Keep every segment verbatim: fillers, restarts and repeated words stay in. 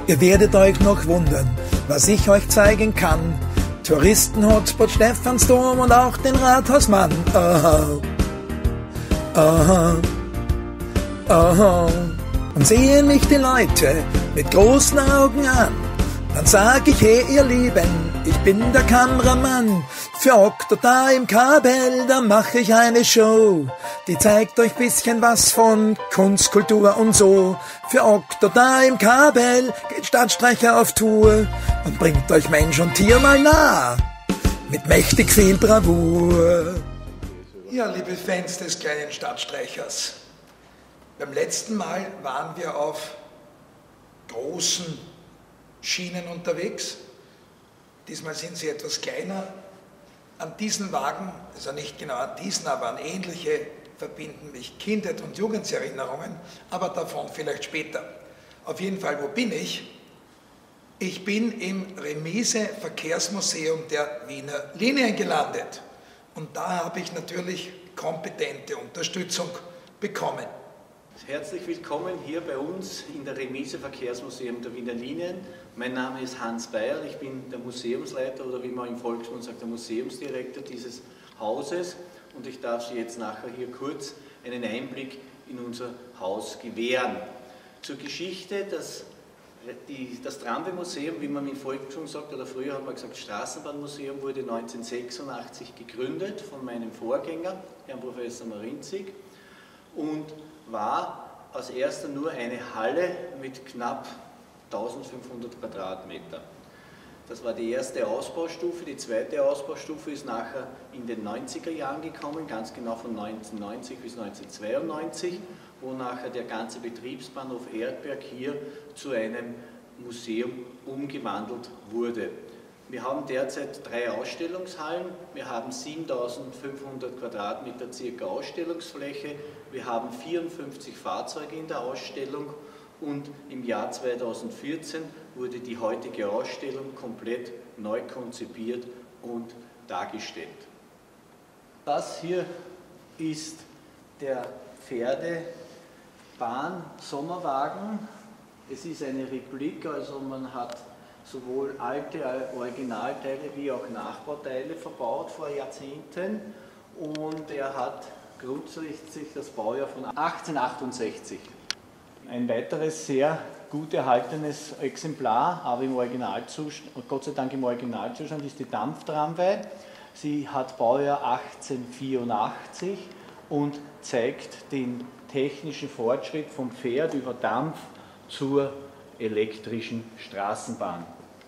Ihr werdet euch noch wundern, was ich euch zeigen kann. Touristen-Hotspot Stephansdom und auch den Rathausmann. Aha, aha, aha. Und sehen mich die Leute mit großen Augen an, dann sag ich, hey ihr Lieben, ich bin der Kameramann. Für Okto da im Kabel, da mach ich eine Show. Die zeigt euch bisschen was von Kunst, Kultur und so. Für Okto da im Kabel geht Stadtstreicher auf Tour und bringt euch Mensch und Tier mal nah. Mit mächtig viel Bravour. Ja, liebe Fans des kleinen Stadtstreichers. Beim letzten Mal waren wir auf großen Schienen unterwegs. Diesmal sind sie etwas kleiner. An diesen Wagen, also nicht genau an diesen, aber an ähnliche, verbinden mich Kindheit und Jugenderinnerungen, aber davon vielleicht später. Auf jeden Fall, wo bin ich? Ich bin im Remise Verkehrsmuseum der Wiener Linien gelandet. Und da habe ich natürlich kompetente Unterstützung bekommen. Herzlich willkommen hier bei uns in der Remise Verkehrsmuseum der Wiener Linien. Mein Name ist Hans Bayer, ich bin der Museumsleiter oder wie man im Volksmund sagt, der Museumsdirektor dieses Hauses und ich darf Sie jetzt nachher hier kurz einen Einblick in unser Haus gewähren. Zur Geschichte, das, die, das Tramway-Museum, wie man im Volksmund sagt, oder früher hat man gesagt Straßenbahnmuseum, wurde neunzehnhundertsechsundachtzig gegründet von meinem Vorgänger, Herrn Professor Marinzig, und war als erster nur eine Halle mit knapp eintausendfünfhundert Quadratmeter. Das war die erste Ausbaustufe. Die zweite Ausbaustufe ist nachher in den neunziger Jahren gekommen, ganz genau von neunzehnhundertneunzig bis neunzehnhundertzweiundneunzig, wo nachher der ganze Betriebsbahnhof Erdberg hier zu einem Museum umgewandelt wurde. Wir haben derzeit drei Ausstellungshallen, wir haben siebentausendfünfhundert Quadratmeter circa Ausstellungsfläche, wir haben vierundfünfzig Fahrzeuge in der Ausstellung und im Jahr zweitausendvierzehn wurde die heutige Ausstellung komplett neu konzipiert und dargestellt. Das hier ist der Pferdebahn-Sommerwagen. Es ist eine Replik, also man hat sowohl alte Originalteile wie auch Nachbauteile verbaut vor Jahrzehnten und er hat grundsätzlich das Baujahr von achtzehnhundertachtundsechzig. Ein weiteres sehr gut erhaltenes Exemplar, aber im Originalzustand, Gott sei Dank im Originalzustand, ist die Dampftramway. Sie hat Baujahr achtzehnhundertvierundachtzig und zeigt den technischen Fortschritt vom Pferd über Dampf zur elektrischen Straßenbahn.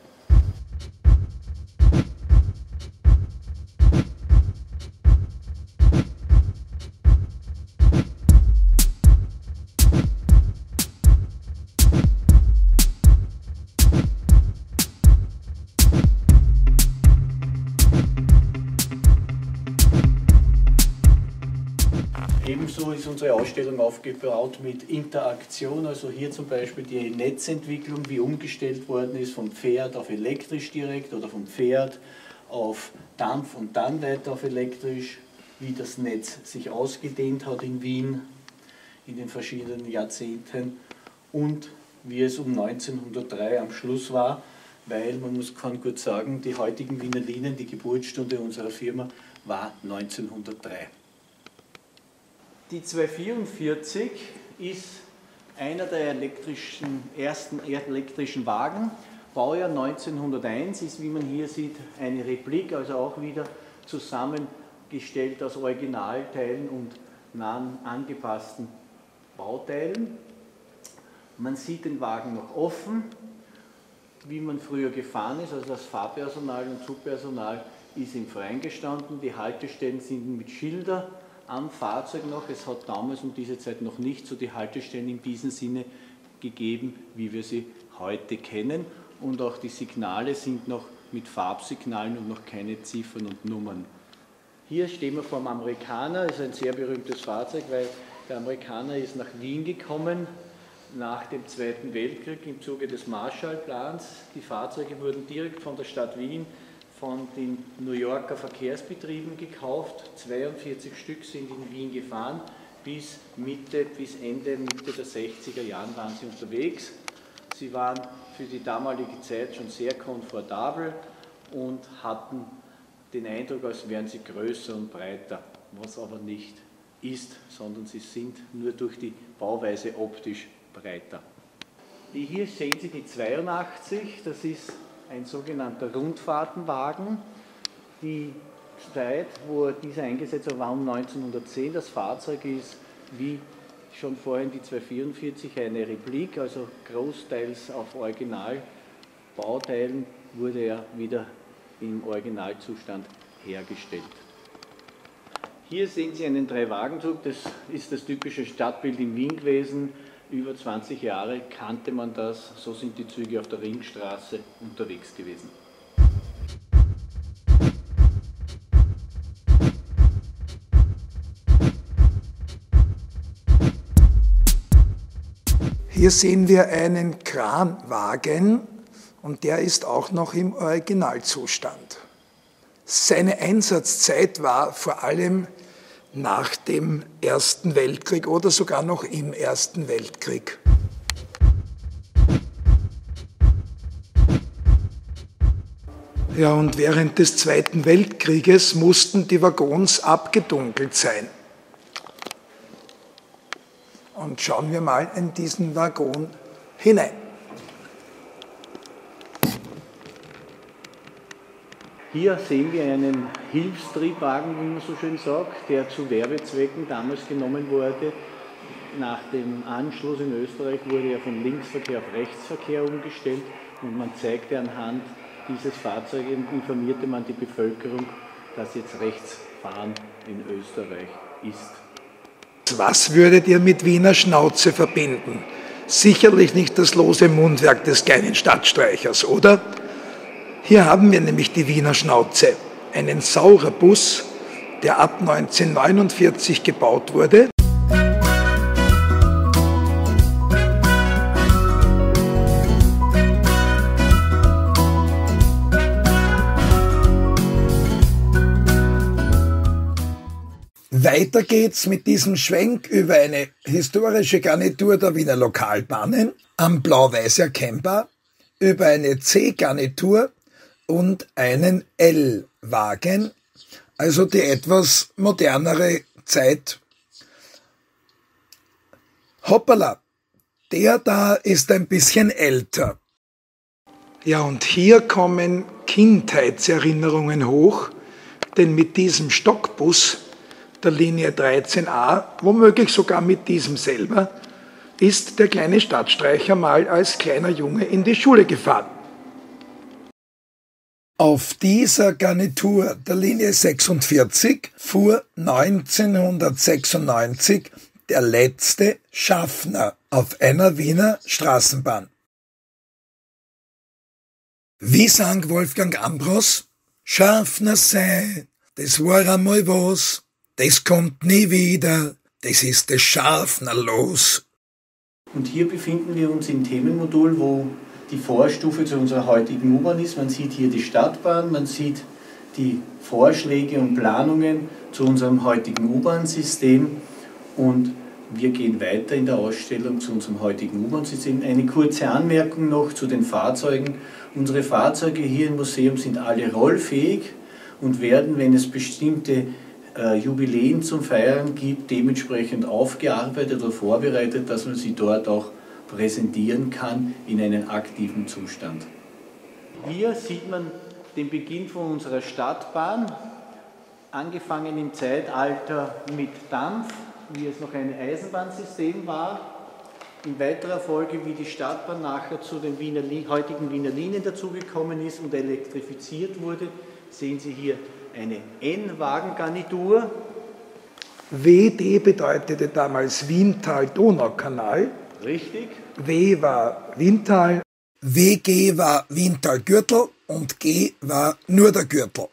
Ebenso ist unsere Ausstellung aufgebaut mit Interaktion, also hier zum Beispiel die Netzentwicklung, wie umgestellt worden ist vom Pferd auf elektrisch direkt oder vom Pferd auf Dampf und dann weiter auf elektrisch, wie das Netz sich ausgedehnt hat in Wien in den verschiedenen Jahrzehnten und wie es um neunzehnhundertdrei am Schluss war, weil man muss, kann gut sagen, die heutigen Wiener Linien, die Geburtsstunde unserer Firma war neunzehnhundertdrei. Die zweihundertvierundvierzig ist einer der elektrischen, ersten elektrischen Wagen. Baujahr neunzehnhunderteins ist, wie man hier sieht, eine Replik, also auch wieder zusammengestellt aus Originalteilen und nahen angepassten Bauteilen. Man sieht den Wagen noch offen, wie man früher gefahren ist, also das Fahrpersonal und Zugpersonal ist im Freien gestanden. Die Haltestellen sind mit Schildern am Fahrzeug noch. Es hat damals um diese Zeit noch nicht so die Haltestellen in diesem Sinne gegeben, wie wir sie heute kennen. Und auch die Signale sind noch mit Farbsignalen und noch keine Ziffern und Nummern. Hier stehen wir vor dem Amerikaner. Das ist ein sehr berühmtes Fahrzeug, weil der Amerikaner ist nach Wien gekommen nach dem Zweiten Weltkrieg im Zuge des Marshallplans. Die Fahrzeuge wurden direkt von der Stadt Wien von den New Yorker Verkehrsbetrieben gekauft. zweiundvierzig Stück sind in Wien gefahren. Bis Mitte, bis Ende, Mitte der sechziger Jahren waren sie unterwegs. Sie waren für die damalige Zeit schon sehr komfortabel und hatten den Eindruck, als wären sie größer und breiter, was aber nicht ist, sondern sie sind nur durch die Bauweise optisch breiter. Hier sehen Sie die zweiundachtzig, das ist ein sogenannter Rundfahrtenwagen. Die Zeit, wo dieser eingesetzt wurde, war um neunzehnhundertzehn. Das Fahrzeug ist, wie schon vorhin die zweihundertvierundvierzig, eine Replik, also großteils auf Originalbauteilen wurde er wieder im Originalzustand hergestellt. Hier sehen Sie einen Drei-Wagen-Zug, das ist das typische Stadtbild in Wien gewesen. Über zwanzig Jahre kannte man das, so sind die Züge auf der Ringstraße unterwegs gewesen. Hier sehen wir einen Kranwagen und der ist auch noch im Originalzustand. Seine Einsatzzeit war vor allem nach dem Ersten Weltkrieg oder sogar noch im Ersten Weltkrieg. Ja, und während des Zweiten Weltkrieges mussten die Waggons abgedunkelt sein. Und schauen wir mal in diesen Waggon hinein. Hier sehen wir einen Hilfstriebwagen, wie man so schön sagt, der zu Werbezwecken damals genommen wurde. Nach dem Anschluss in Österreich wurde er von Linksverkehr auf Rechtsverkehr umgestellt und man zeigte anhand dieses Fahrzeugs, informierte man die Bevölkerung, dass jetzt Rechtsfahren in Österreich ist. Was würdet ihr mit Wiener Schnauze verbinden? Sicherlich nicht das lose Mundwerk des kleinen Stadtstreichers, oder? Hier haben wir nämlich die Wiener Schnauze, einen Saurerbus, der ab neunzehnhundertneunundvierzig gebaut wurde. Weiter geht's mit diesem Schwenk über eine historische Garnitur der Wiener Lokalbahnen, am Blau-Weiß erkennbar, über eine C-Garnitur und einen L-Wagen, also die etwas modernere Zeit. Hoppala, der da ist ein bisschen älter. Ja, und hier kommen Kindheitserinnerungen hoch, denn mit diesem Stockbus der Linie dreizehn a, womöglich sogar mit diesem selber, ist der kleine Stadtstreicher mal als kleiner Junge in die Schule gefahren. Auf dieser Garnitur der Linie sechsundvierzig fuhr neunzehnhundertsechsundneunzig der letzte Schaffner auf einer Wiener Straßenbahn. Wie sang Wolfgang Ambros? Schaffner sein, das war einmal was, das kommt nie wieder, das ist das Schaffner los. Und hier befinden wir uns im Themenmodul, wo die Vorstufe zu unserer heutigen U-Bahn ist. Man sieht hier die Stadtbahn, man sieht die Vorschläge und Planungen zu unserem heutigen U-Bahn-System und wir gehen weiter in der Ausstellung zu unserem heutigen U-Bahn-System. Eine kurze Anmerkung noch zu den Fahrzeugen. Unsere Fahrzeuge hier im Museum sind alle rollfähig und werden, wenn es bestimmte äh, Jubiläen zum Feiern gibt, dementsprechend aufgearbeitet oder vorbereitet, dass man sie dort auch präsentieren kann in einen aktiven Zustand. Hier sieht man den Beginn von unserer Stadtbahn, angefangen im Zeitalter mit Dampf, wie es noch ein Eisenbahnsystem war. In weiterer Folge, wie die Stadtbahn nachher zu den Wiener, heutigen Wiener Linien dazugekommen ist und elektrifiziert wurde, sehen Sie hier eine N-Wagengarnitur. W D bedeutete damals Wiental-Donau-Kanal. Richtig. W war Wiental. W G war Wiental-Gürtel und G war nur der Gürtel.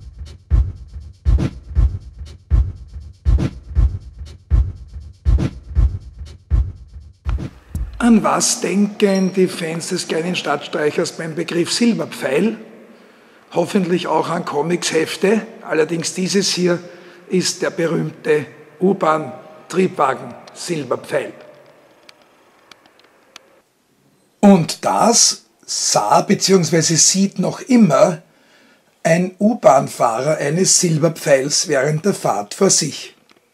An was denken die Fans des kleinen Stadtstreichers beim Begriff Silberpfeil? Hoffentlich auch an Comicshefte. Allerdings dieses hier ist der berühmte U-Bahn-Triebwagen Silberpfeil. Und das sah bzw. sieht noch immer ein U-Bahn-Fahrer eines Silberpfeils während der Fahrt vor sich.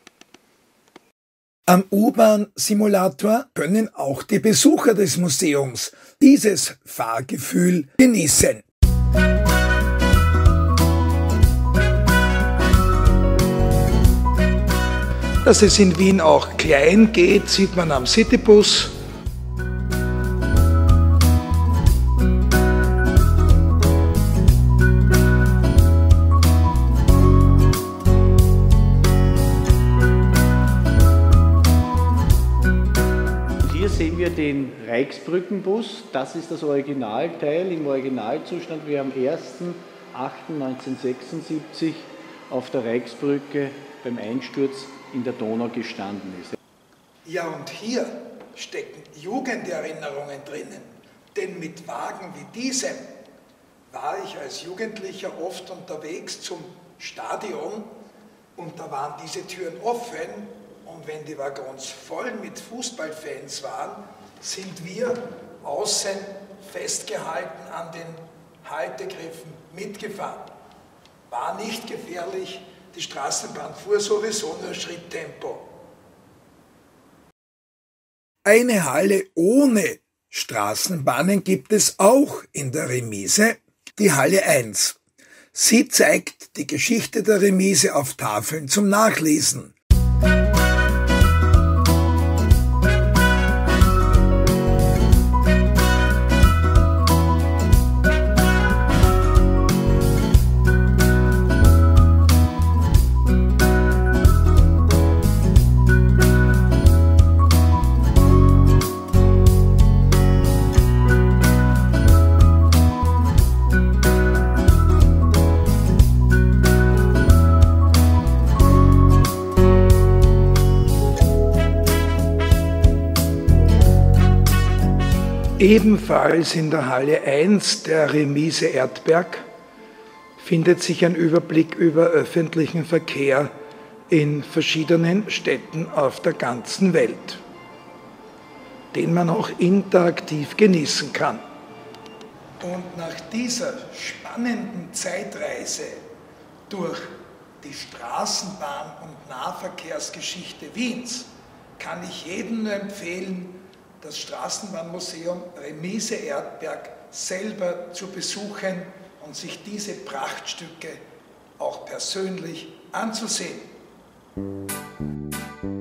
Am U-Bahn-Simulator können auch die Besucher des Museums dieses Fahrgefühl genießen. Dass es in Wien auch klein geht, sieht man am Citybus. Hier sehen wir den Reichsbrückenbus. Das ist das Originalteil im Originalzustand, wie er am ersten achten neunzehnhundertsechsundsiebzig auf der Reichsbrücke beim Einsturz in der Donau gestanden ist. Ja, und hier stecken Jugenderinnerungen drinnen, denn mit Wagen wie diesem war ich als Jugendlicher oft unterwegs zum Stadion und da waren diese Türen offen und wenn die Waggons voll mit Fußballfans waren, sind wir außen festgehalten an den Haltegriffen mitgefahren. War nicht gefährlich. Die Straßenbahn fuhr sowieso nur Schritttempo. Eine Halle ohne Straßenbahnen gibt es auch in der Remise, die Halle eins. Sie zeigt die Geschichte der Remise auf Tafeln zum Nachlesen. Ebenfalls in der Halle eins der Remise Erdberg findet sich ein Überblick über öffentlichen Verkehr in verschiedenen Städten auf der ganzen Welt, den man auch interaktiv genießen kann. Und nach dieser spannenden Zeitreise durch die Straßenbahn- und Nahverkehrsgeschichte Wiens kann ich jedem nur empfehlen, das Straßenbahnmuseum Remise Erdberg selber zu besuchen und sich diese Prachtstücke auch persönlich anzusehen.